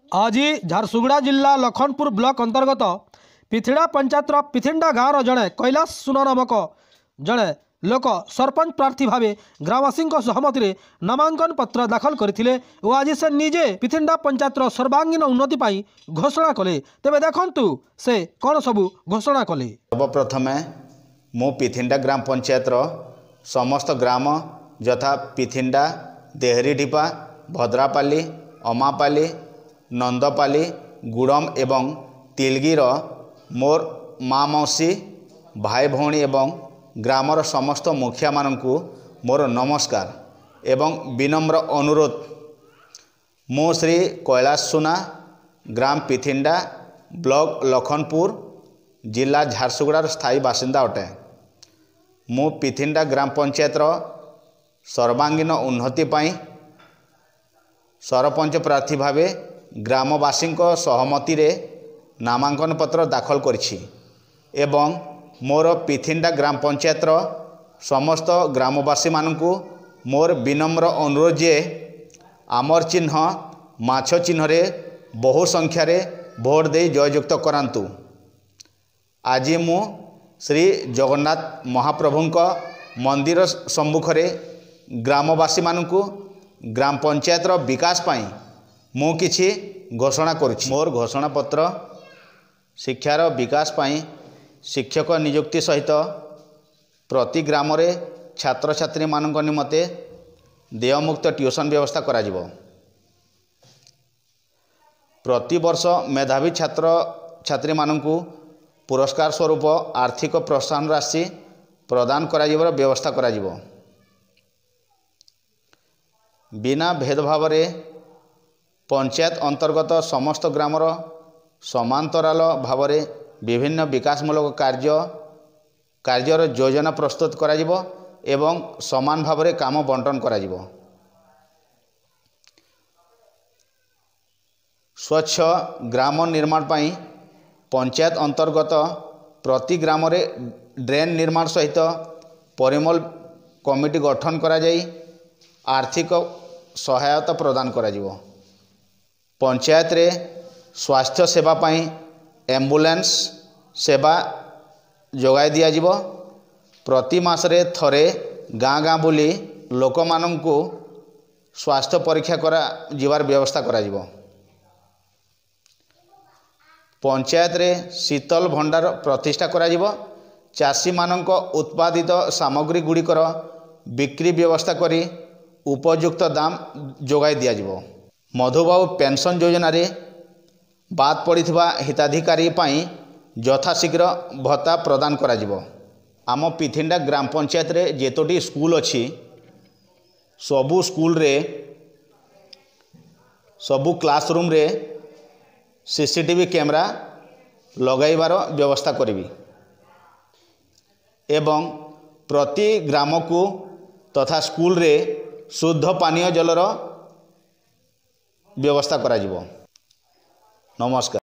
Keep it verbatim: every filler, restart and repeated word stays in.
आज झारसुगुड़ा जिला लखनपुर ब्लॉक अंतर्गत पिथिड़ा पंचायतर पिथिंडा गाँवर जड़े कैलाश सुना नामक जड़े लोक सरपंच प्रार्थी भाव ग्रामवासी सहमति नामांकन पत्र दाखल करते और आज से निजे पिथिंडा पंचायतर सर्वांगीन उन्नति पाई घोषणा कले। तेबे देखंतु से कौन सबू घोषणा कले। सर्वप्रथमे मु पिथिंडा ग्राम पंचायतर समस्त ग्राम यथा पिथिंडा, देहरीढिपा, भद्रापाली, अमापाली, नंदपाली, गुड़म एवं तिलगिर मोर माँ मौसी भाई भौणी एवं ग्रामर समस्त मुखिया माननकु मोर नमस्कार एवं विनम्र अनुरोध। मु श्री कैलाश सुना ग्राम पिथिंडा ब्लॉक लखनपुर जिला झारसुगुड़ार स्थायी बासिंदा अटे। मु पिथिंडा ग्राम पंचायतर सर्वांगीन उन्नति पाई सरपंच प्रार्थी भावे ग्रामवासी सहमति रे नामांकन पत्र दाखल करिछि एवं मोर पिथिंडा ग्राम पंचायतर समस्त ग्रामवासी मानकु मोर विनम्र अनुरोध जे आमर चिन्ह माछ चिन्ह रे बहु संख्यार भोट दे जययुक्त करांतु। आज मु श्री जगन्नाथ महाप्रभुंक मंदिर सम्मुख रे ग्रामवासी मानकु ग्राम पंचायतर विकास पाई मु किछि घोषणा करुछि। मोर घोषणा पत्र शिक्षार विकास पाई शिक्षक नियुक्ति सहित प्रति ग्राम रे छात्र छात्री मानक निमते देयमुक्त ट्यूशन व्यवस्था करा जिवो। प्रति वर्ष मेधावी छात्र छात्री मानकु पुरस्कार स्वरूप आर्थिक प्रोत्साहन राशि प्रदान करा जिवार व्यवस्था करा जिवो। बिना भेदभाव रे पंचायत अंतर्गत समस्त ग्रामर समांतराल भाव रे विभिन्न विकासमूलक कार्य कार्यर योजना प्रस्तुत करा जिवो एवं समान भाव रे काम बंटन करा जिवो। स्वच्छ ग्राम निर्माण पाई पंचायत अंतर्गत प्रति ग्राम रे ड्रेन निर्माण सहित परिमल कमिटी गठन करा जाई आर्थिक सहायता प्रदान करा जिवो। पंचायत रे स्वास्थ्य सेवा पाई एम्बुलेंस सेवा जोगाई दिया जिवो। प्रति मास रे थरे गाँ गाँ बुली लोक माननकु स्वास्थ्य परीक्षा करा जिवार व्यवस्था करा जिवो। पंचायत रे शीतल भंडार प्रतिष्ठा करा जिवो। चाषी माननक उत्पादित सामग्री गुड़िकर बिक्री व्यवस्था करी उपयुक्त दाम जोगाई दिया जिवो। मधुबाबू पेंशन योजना रे बाद पड़िथिबा हिताधिकारी पाई यथाशीघ्र भत्ता प्रदान करा जिवो। आम पिथिंडा ग्राम पंचायत रे जेतोटी स्कूल अछि सबु स्कूल रे सबु क्लासरूम रे सीसीटीवी कैमरा लगाइबार व्यवस्था करिवि एवं प्रति ग्राम को तथा स्कूल रे शुद्ध पानीय जलर व्यवस्था करा जिवो। नमस्कार।